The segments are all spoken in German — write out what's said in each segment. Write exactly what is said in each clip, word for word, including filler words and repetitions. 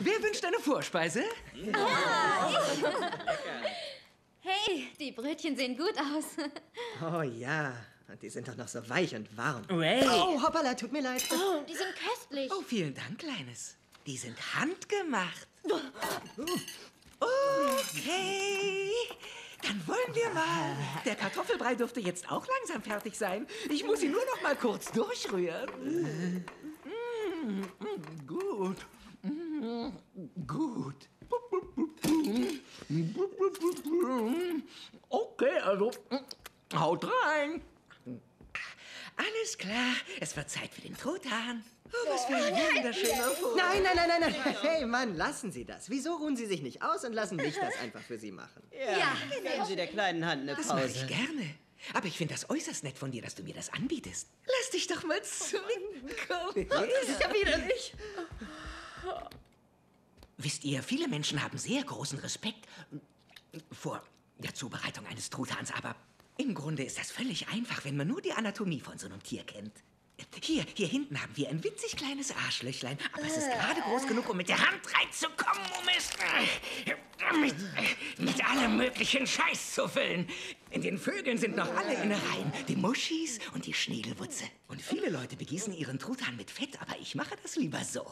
Wer wünscht eine Vorspeise? Ja, ich. Hey, die Brötchen sehen gut aus. Oh ja, und die sind doch noch so weich und warm. Hey. Oh, hoppala, tut mir leid. Oh, die sind köstlich. Oh, vielen Dank, Kleines. Die sind handgemacht. Okay, dann wollen wir mal. Der Kartoffelbrei dürfte jetzt auch langsam fertig sein. Ich muss ihn nur noch mal kurz durchrühren. Mm, mm, gut. Mm, gut. Okay, also haut rein. Alles klar, es wird Zeit für den Truthahn. Oh, was für ein wunderschöner Vogel. Nein, nein, nein, nein, nein. Hey, Mann, lassen Sie das. Wieso ruhen Sie sich nicht aus und lassen mich das einfach für Sie machen? Ja, Ja, gönnen Sie der kleinen Hand eine Das mache ich Pause. gerne. Aber ich finde das äußerst nett von dir, dass du mir das anbietest. Lass dich doch mal zwinkern. Das ist ja widerlich. Wisst ihr, viele Menschen haben sehr großen Respekt vor der Zubereitung eines Truthahns, aber im Grunde ist das völlig einfach, wenn man nur die Anatomie von so einem Tier kennt. Hier, hier hinten haben wir ein winzig kleines Arschlöchlein, aber es ist gerade groß genug, um mit der Hand reinzukommen, um es äh, mit, äh, mit allem möglichen Scheiß zu füllen. In den Vögeln sind noch alle Innereien, die Muschis und die Schniedelwutze. Und viele Leute begießen ihren Truthahn mit Fett, aber ich mache das lieber so.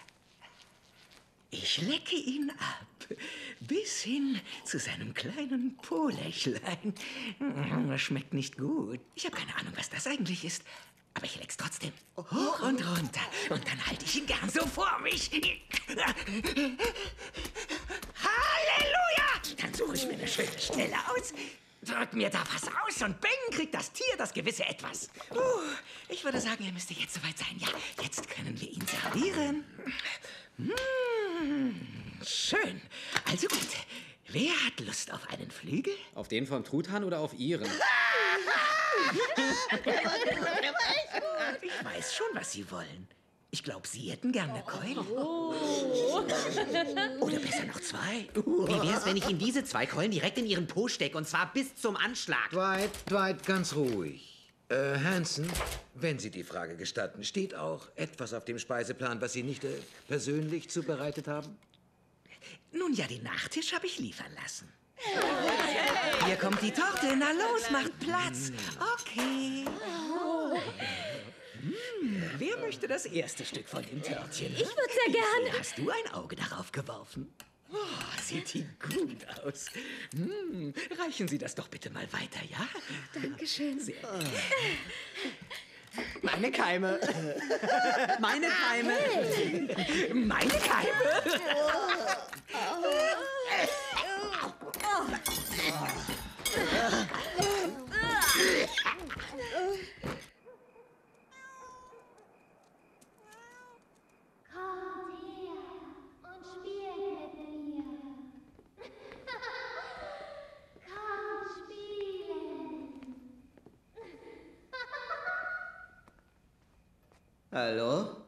Ich lecke ihn ab, bis hin zu seinem kleinen Polechlein. Das schmeckt nicht gut. Ich habe keine Ahnung, was das eigentlich ist. Aber ich leck's trotzdem. Hoch und runter. Und dann halte ich ihn gern so vor mich. Halleluja! Dann suche ich mir eine schöne Stelle aus, drück mir da was aus und bang, kriegt das Tier das gewisse Etwas. Uh, ich würde sagen, er müsste jetzt soweit sein. Ja, jetzt können wir ihn servieren. Mmh, schön. Also gut. Wer hat Lust auf einen Flügel? Auf den vom Truthahn oder auf Ihren? Ich weiß schon, was Sie wollen. Ich glaube, Sie hätten gern eine Keule. Oder besser noch zwei. Wie wär's, wenn ich Ihnen diese zwei Keulen direkt in Ihren Po stecke, und zwar bis zum Anschlag? Dwight, Dwight, ganz ruhig. Äh, Hanson, wenn Sie die Frage gestatten, steht auch etwas auf dem Speiseplan, was Sie nicht äh, persönlich zubereitet haben? Nun ja, den Nachtisch habe ich liefern lassen. Hier kommt die Torte. Na los, macht Platz. Okay. Hm, wer möchte das erste Stück von dem Törtchen? Ich würde sehr gerne. Hast du ein Auge darauf geworfen? Oh, sieht die gut aus. Hm, reichen Sie das doch bitte mal weiter, ja? Dankeschön. Sehr. Meine Keime. Meine Keime. Meine Keime. Kommt her und spielt mit mir. Kommt spielen. Hallo?